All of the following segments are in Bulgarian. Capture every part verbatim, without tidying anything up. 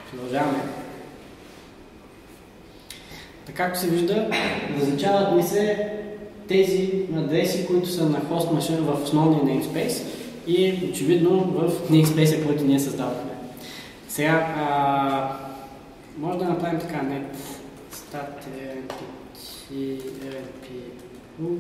Продължаваме. Така, както се вижда, различават ми се тези адреси, които са на хост машин в основния namespace и очевидно в namespace, който ние създадохме. Сега, а, може да направим така, net start rnp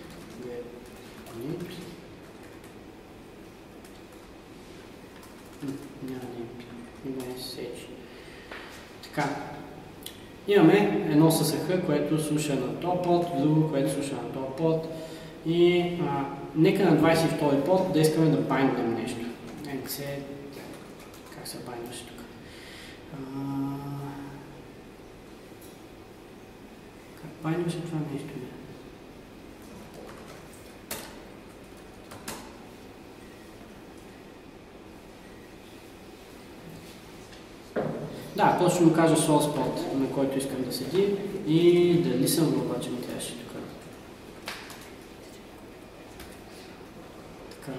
Така. Имаме едно ес ес ейч, което слуша на този порт, друго, което слуша на този порт. И а, нека на двадесет и втори порт да искаме да байнднем нещо. nc... Как се байндваше тук? А... Как байндваше това нещо? Да, просто ще му кажа source port, на който искам да седи и дали съм обаче ми трябваше тук. Така.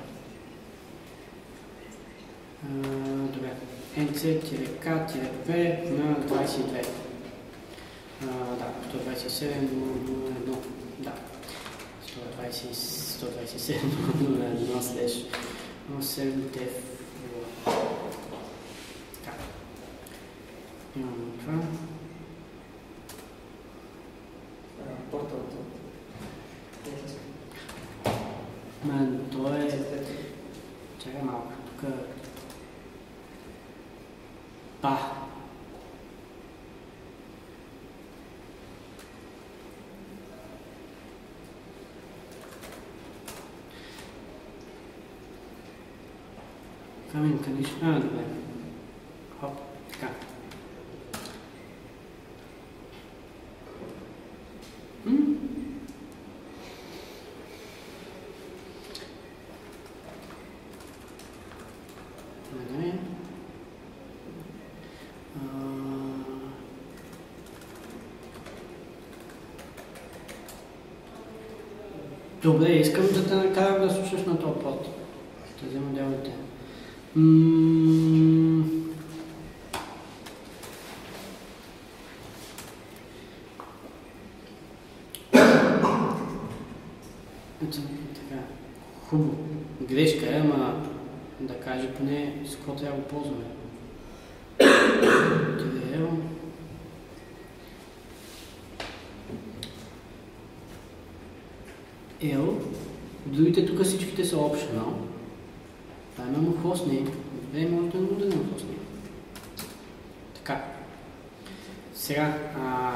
А, добре. nc-k-p на двадесет и две. А, да, сто двадесет и седем нула едно. Да. сто двадесет и седем нула едно слеш осем def. Имаме това. Порталото. Мен, то е... Чакай малко, тук... Па! Камен condition... А, добре. Хоп, така. Добре, искам да те накарам да слушаш на този порт. Ще взема дяволите. Ммм... Така, хубаво. Грешка е, ама да каже поне с какво трябва да го ползваме. L. Другите тук всичките са optional. Това имаме hostname. Добре, може да не го дадем hostname. Така. Сега, а...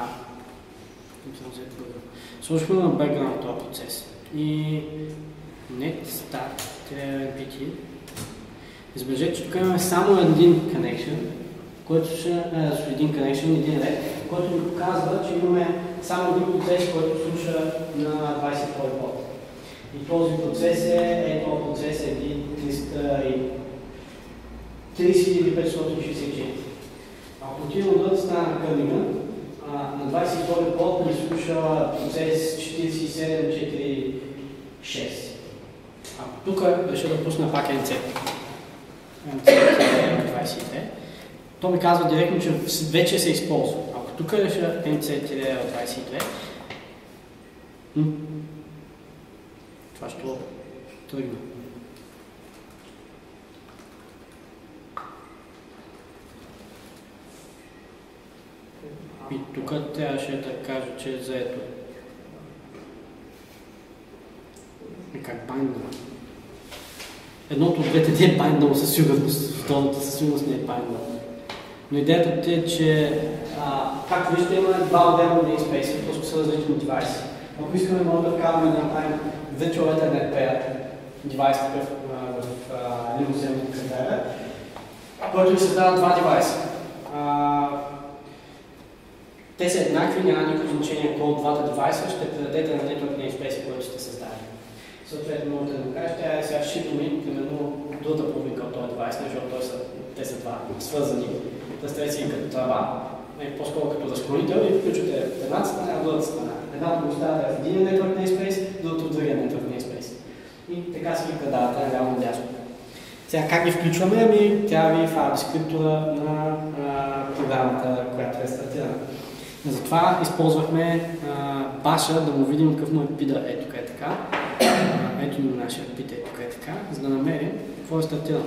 сложихме на background този процес. И net start rnpt. Избележете, че тук имаме само един connection, който ще е един connection, един ред, който ни показва, че имаме само един процес, който слуша на двадесет и втори порт. И този процес е, е този процес е тридесет хиляди петстотин шейсет и четири. Ако отидем отвъд страна на кърника, на двадесет и втори порт ни слуша процес четиридесет и седем четиридесет и шест. Ако тук реша да пусна пак nc, двадесет и две, то ми казва директно, че вече се използва. Ако тук реша nc-двадесет и две, това ще тръгне. И тук трябваше да кажа, че е заето. И как байндъл? Едното от двете не е байндъл със сигурност, второто със сигурност не е байндъл. Но идеята е, че а, както виждате има два отделни namespace, просто са различни девайси. Ако искаме, може да вкараме да направим Virtual Ethernet Pair девайс такъв в лимуземната кафедра, който ви създава два девайса. А, те са еднакви, няма никакво значение кой от двата девайса ще предадете на network namespace, който сте създали. Съответно, можете да го кажете, тя е сега ship-me, примерно другата половинка от този девайс, защото са, те са два свързани. Представете си като тръба, по-скоро като разклонител и включвате едната страна, другата страна. Едната го оставяте в един network namespace, другото в другия network namespace. И така си ги предавате реално дясно. Сега как ги включваме? Ами тя ви файл дескриптора на а, програмата, която е стартирана. Затова използвахме а, баша да му видим какъв му е пида ето е така. А, ето ни нашия пид ето е така, за да намерим какво е стартирано.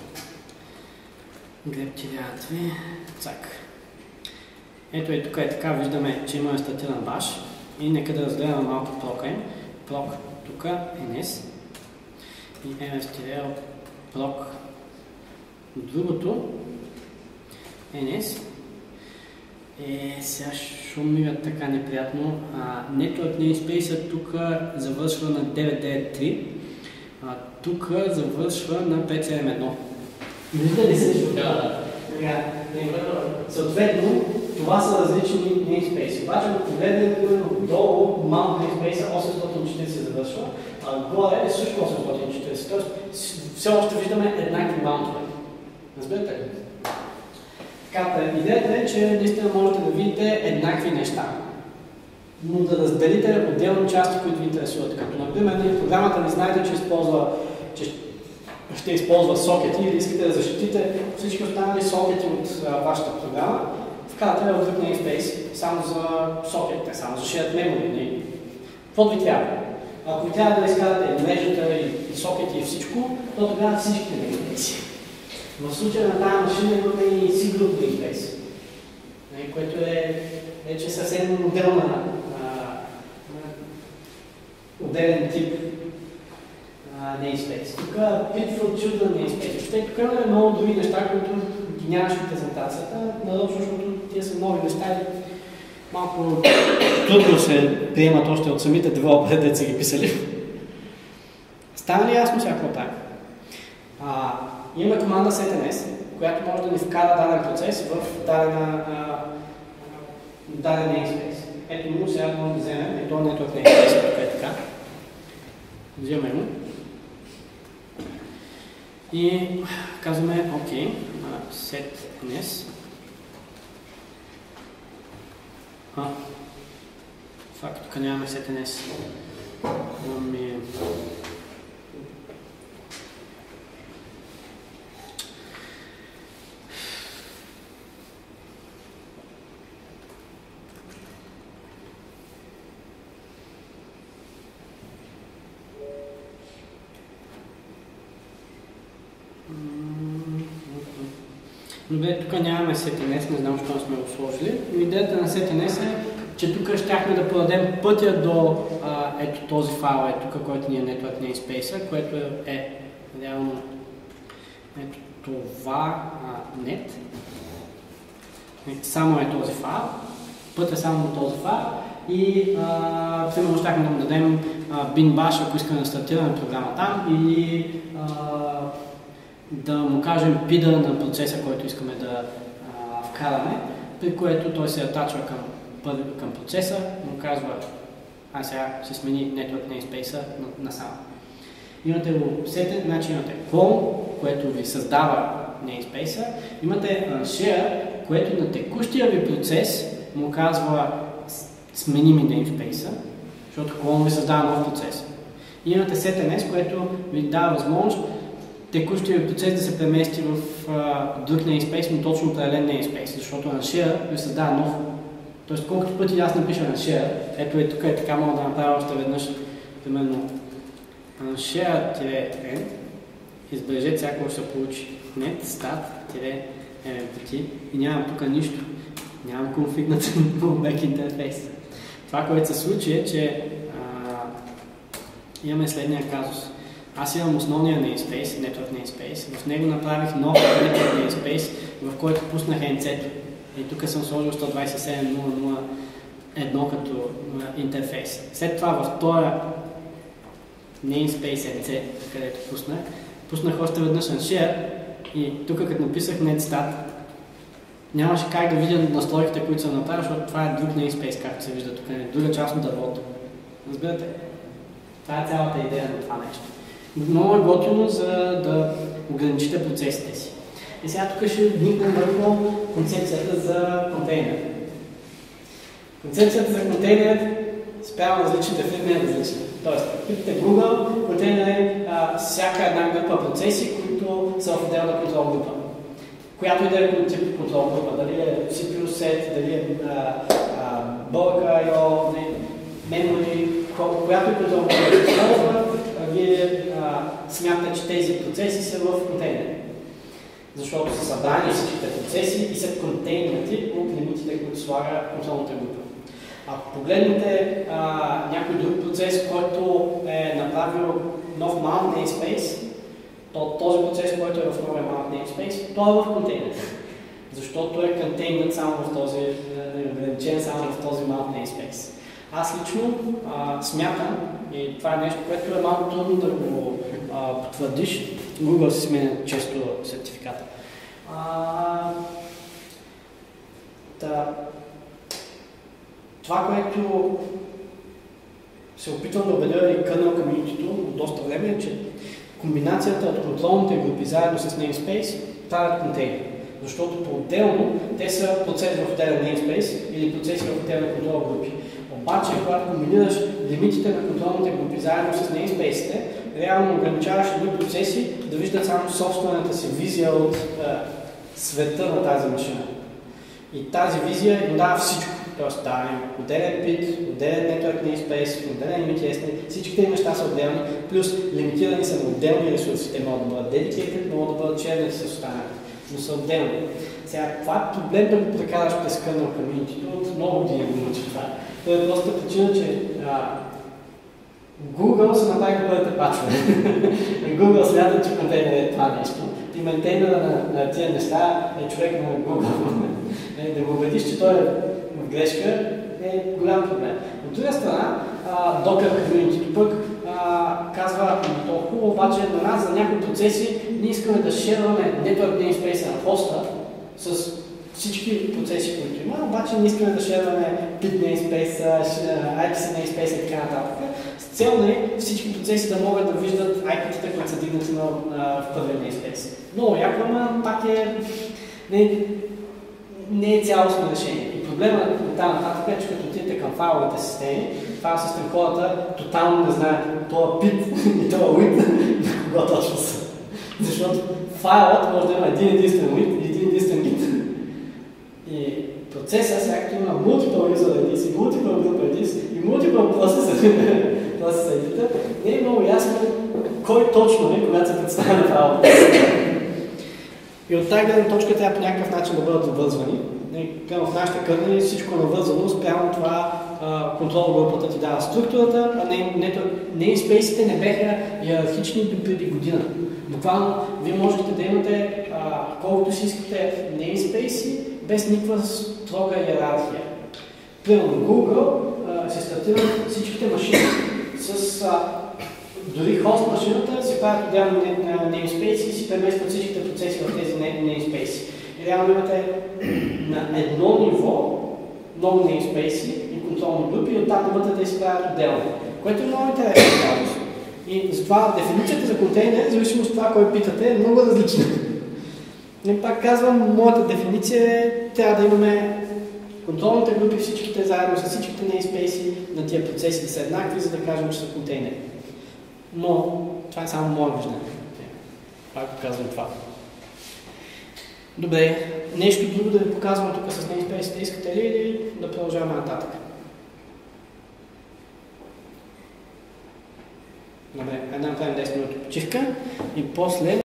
grep тире цак. Ето и тук е така, виждаме, че имаме стартиран баш и нека да разгледаме малко прока им. Прок тук ns и ms proc. Другото ns е, сега шумира така неприятно. Network namespace тук завършва на девет девет три, а тук завършва на пет седем едно. Вижда ли се? Да. Съответно, това са различни namespace. Обаче, ако погледнете долу, малко namespace осемстотин и четиридесет завършва, а горе е също осемстотин и четиридесет. Тоест, все още виждаме еднакви маунтове. Разбирате ли? Така, идеята е, че наистина можете да видите еднакви неща, но да разделите отделни части, които ви интересуват. Като, например, програмата ви знаете, че използва, че ще използва сокети или искате да защитите всички останали сокети от а, вашата програма, вкарате в друг namespace само за сокетите, само за shared memory. Каквото ви трябва. Ако ви трябва да изкарате мрежата и, и сокети и всичко, то тогава всичките namespace. В случая на тази машина имаме и C-Group namespace, което е вече съвсем отделна, отделен тип namespace. Тук Pitfall Children namespace. Въобще тук имаме много други неща, които ги нямаш в презентацията, нарочно, защото тия са нови неща и малко трудно се приемат още от самите девелопери, дето са ги писали. Стана ли ясно сега какво правим? Имаме команда setns, която може да ни вкара даден процес в дадена, а, даден namespace. Ето му, сега може да вземем, ето network namespace, тук е така. Вземем му. И казваме, окей, setns. А, факт, тук нямаме setns. Имаме... Добре, тук нямаме setns, не знам, защо сме го сложили, но идеята на setns е, че тук щяхме да подадем пътя до а, ето този файл, е тук, който ни е network namespace, което е, е реално ето това а, net. Само е този файл, път е само до този файл и а, примерно щяхме да му дадем а, bin bash, ако искаме да стартираме програма там, или а, да му кажем пида на процеса, който искаме да а, вкараме, при което той се атачва към, към процеса, му казва, а сега се смени network namespace насам. Имате го сетен, значи имате clone, което ви създава namespace, имате share, което на текущия ви процес му казва смени ми namespace, защото clone ви създава нов процес. И имате setns, което ви дава възможност текущия ви процес да се премести в а, друг namespace, но точно определен namespace, защото на share ви създава нов. Тоест, колкото пъти аз напиша на share, ето е тук е така, мога да направя още веднъж, примерно share-n, избележете сега ще се получи net start-mpt и нямам тук нищо, нямам конфигнат back интерфейс. Това, което се случи е, че а, имаме следния казус. Аз имам основния namespace, network namespace, в него направих нов network namespace, в който пуснах ен си-то. И тук съм сложил сто двадесет и седем нула нула едно като интерфейс. След това в този namespace ен си, където пуснах, пуснах още веднъж на share и тук като написах netstat, нямаше как да видя настройките, които съм направил, защото това е друг namespace, както се вижда тук, е друга част от дървото. Разбирате? Това е цялата идея на това нещо. Много е готино, за да ограничите процесите си. И сега тук ще вникнем върху концепцията за контейнер. Концепцията за контейнер спрямо различните фирми е различна. Тоест, питате Google, контейнер е а, всяка една група процеси, които които са в отделна контрол група. Която и да е тип контрол група, дали е си пи ю сет, дали е Bulk ай о, memory, която и контрол група се използва, вие смятате, че тези процеси са в контейнери. Защото са събрани всичките процеси и са контейнерти от лимитите, които слага контролната група. Ако погледнете а, някой друг процес, който е направил нов mount namespace, то този процес, който е в новия mount namespace, той е в контейнер. Защото е контейнер само в този, е ограничен само в този mount namespace. Аз лично а, смятам, и това е нещо, което е малко трудно да го а, потвърдиш, Google се сменя често сертификата. А, да, това, което се опитвам да убедя и къднал комьюнитито от доста време е, че комбинацията от контролните групи заедно с namespace правят контейнери. Защото по-отделно те са процес в отделен namespace или процеси в отделни контрол групи. Обаче, когато комбинираш лимитите на контролните групи заедно с namespace-те, реално ограничаваш едни процеси да виждат само собствената си визия от е, света на тази машина. И тази визия им дава всичко. Тоест дава им отделен пит, отделен network namespace, отделен limit estimate, всичките им неща са отделни, плюс лимитирани са на отделни ресурси. Те могат да бъдат dedicated, могат да бъдат shared с останалите, но са отделни. Сега, това е проблем да го прекараш през kernel community-то от много години го научи това. Това е просто причина, че а, Google се направи да бъдете пачване. Google смята, че контейнер е това нещо. И мейнтейнера на, на тия неща е човек на Google. Да го убедиш, че той е в грешка, е голям проблем. От друга страна, Docker community пък а, казва толкова, обаче на нас за някои процеси ние искаме да шерваме network namespace на хоста с всички процеси, които има, обаче не искаме да шерваме pit namespace, ай пи си namespace и така нататък. С цел не всички процеси да могат да виждат ай пи-тата, които са дигнати на, на, в първия namespace. Но яко, ама пак е не, не е цялостно решение. И проблема от там нататък е, че като отидете към файловите системи, файл систем хората тотално не знаят това pit и това with на кого точно са. Защото файлът може да има един единствен with и един единствен git. И процесът, сега като има multiple user ай ди и multiple group ай ди и multiple process ай ди, не е много ясно кой точно е, когато се представя файлът. И от тази гледна точка трябва по някакъв начин да бъдат обвързвани. В нашите кърнели всичко е навързано, спрямо това контрол групата ти дава структурата, а namespace-ите не бяха иерархични до преди година. Буквално вие можете да имате а, колкото си искате namespace без никаква строга иерархия. Примерно Google а, се стартират всичките машини с а, дори хост машината си правят отделно namespace и си преместват всичките процеси в тези namespace. И реално имате на едно ниво много namespace и контролни групи и оттам навътре да си правят отделно, което е много интересно. И затова дефиницията за контейнер, в зависимост от това, кой питате, е много различна. И пак казвам, моята дефиниция е, трябва да имаме контролните групи, всичките заедно с всичките namespace на тия процеси да са еднакви, за да кажем, че са контейнери. Но това е само мое виждане. Пак казвам това. Добре, нещо друго да ви показвам тук с namespace-те искате ли или да продължаваме нататък? Добре, една направим десет минути почивка и после